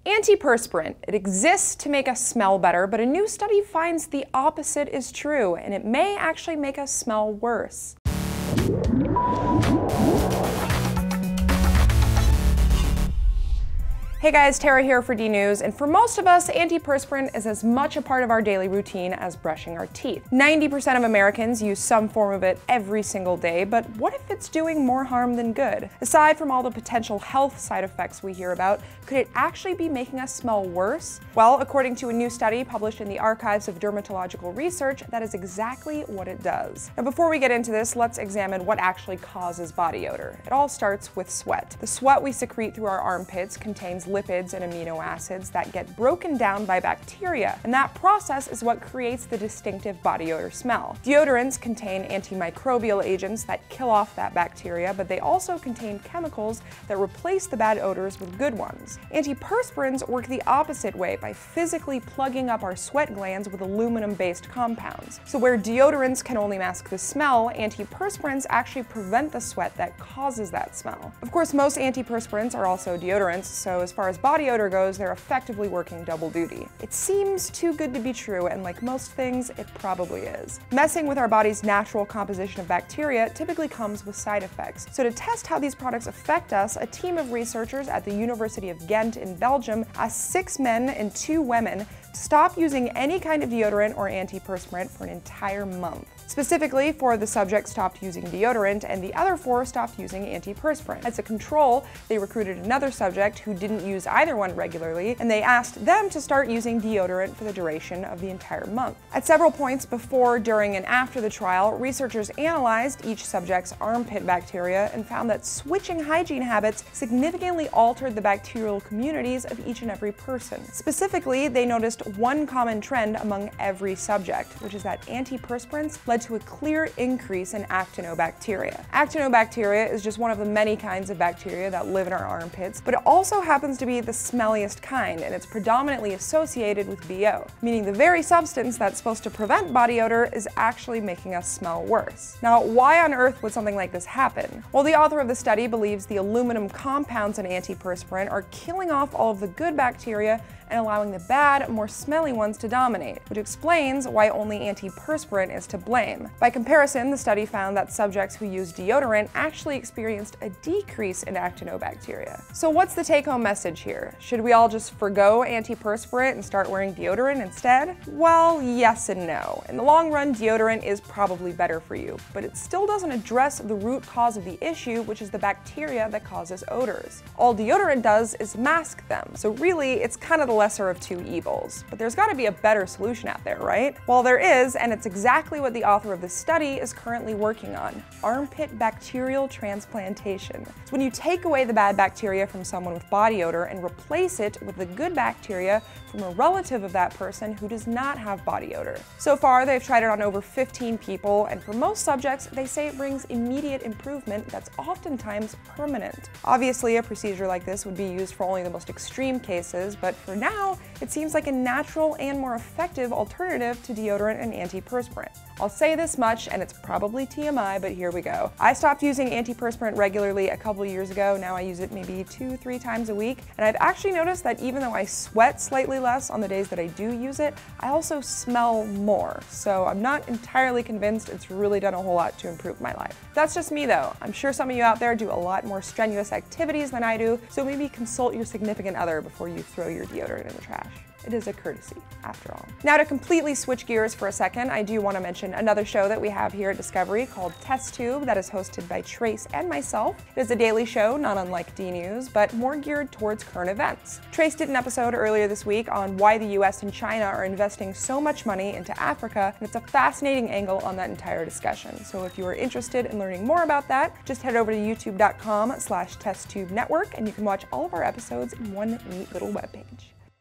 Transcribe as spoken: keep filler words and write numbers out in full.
Antiperspirant. It exists to make us smell better, but a new study finds the opposite is true, and it may actually make us smell worse. Hey guys, Tara here for DNews, and for most of us, antiperspirant is as much a part of our daily routine as brushing our teeth. ninety percent of Americans use some form of it every single day, but what if it's doing more harm than good? Aside from all the potential health side effects we hear about, could it actually be making us smell worse? Well, according to a new study published in the Archives of Dermatological Research, that is exactly what it does. Now before we get into this, let's examine what actually causes body odor. It all starts with sweat. The sweat we secrete through our armpits contains lipids and amino acids that get broken down by bacteria, and that process is what creates the distinctive body odor smell. Deodorants contain antimicrobial agents that kill off that bacteria, but they also contain chemicals that replace the bad odors with good ones. Antiperspirants work the opposite way by physically plugging up our sweat glands with aluminum-based compounds. So where deodorants can only mask the smell, antiperspirants actually prevent the sweat that causes that smell. Of course, most antiperspirants are also deodorants, so as far as body odor goes, they're effectively working double duty. It seems too good to be true, and like most things, it probably is. Messing with our body's natural composition of bacteria typically comes with side effects. So to test how these products affect us, a team of researchers at the University of Ghent in Belgium asked six men and two women to stop using any kind of deodorant or antiperspirant for an entire month. Specifically, four of the subjects stopped using deodorant and the other four stopped using antiperspirant. As a control, they recruited another subject who didn't use either one regularly, and they asked them to start using deodorant for the duration of the entire month. At several points before, during, and after the trial, researchers analyzed each subject's armpit bacteria and found that switching hygiene habits significantly altered the bacterial communities of each and every person. Specifically, they noticed one common trend among every subject, which is that antiperspirants led to a clear increase in actinobacteria. Actinobacteria is just one of the many kinds of bacteria that live in our armpits, but it also happens to be the smelliest kind, and it's predominantly associated with B O, meaning the very substance that's supposed to prevent body odor is actually making us smell worse. Now, why on earth would something like this happen? Well, the author of the study believes the aluminum compounds in antiperspirant are killing off all of the good bacteria and allowing the bad, more smelly ones to dominate, which explains why only antiperspirant is to blame. By comparison, the study found that subjects who used deodorant actually experienced a decrease in actinobacteria. So what's the take-home message here? Should we all just forgo antiperspirant and start wearing deodorant instead? Well, yes and no. In the long run, deodorant is probably better for you, but it still doesn't address the root cause of the issue, which is the bacteria that causes odors. All deodorant does is mask them, so really, it's kind of the lesser of two evils. But there's got to be a better solution out there, right? Well, there is, and it's exactly what the author of the study is currently working on: armpit bacterial transplantation. It's when you take away the bad bacteria from someone with body odor and replace it with the good bacteria from a relative of that person who does not have body odor. So far, they've tried it on over fifteen people, and for most subjects, they say it brings immediate improvement that's oftentimes permanent. Obviously, a procedure like this would be used for only the most extreme cases, but for now, Now, it seems like a natural and more effective alternative to deodorant and antiperspirant. I'll say this much, and it's probably T M I, but here we go. I stopped using antiperspirant regularly a couple years ago. Now I use it maybe two, three times a week, and I've actually noticed that even though I sweat slightly less on the days that I do use it, I also smell more. So I'm not entirely convinced it's really done a whole lot to improve my life. That's just me though. I'm sure some of you out there do a lot more strenuous activities than I do, so maybe consult your significant other before you throw your deodorant in the trash. It is a courtesy, after all. Now, to completely switch gears for a second, I do want to mention another show that we have here at Discovery called TestTube that is hosted by Trace and myself. It is a daily show, not unlike DNews, but more geared towards current events. Trace did an episode earlier this week on why the U S and China are investing so much money into Africa, and it's a fascinating angle on that entire discussion. So if you are interested in learning more about that, just head over to youtube dot com slash testtube network, and you can watch all of our episodes in one neat little webpage.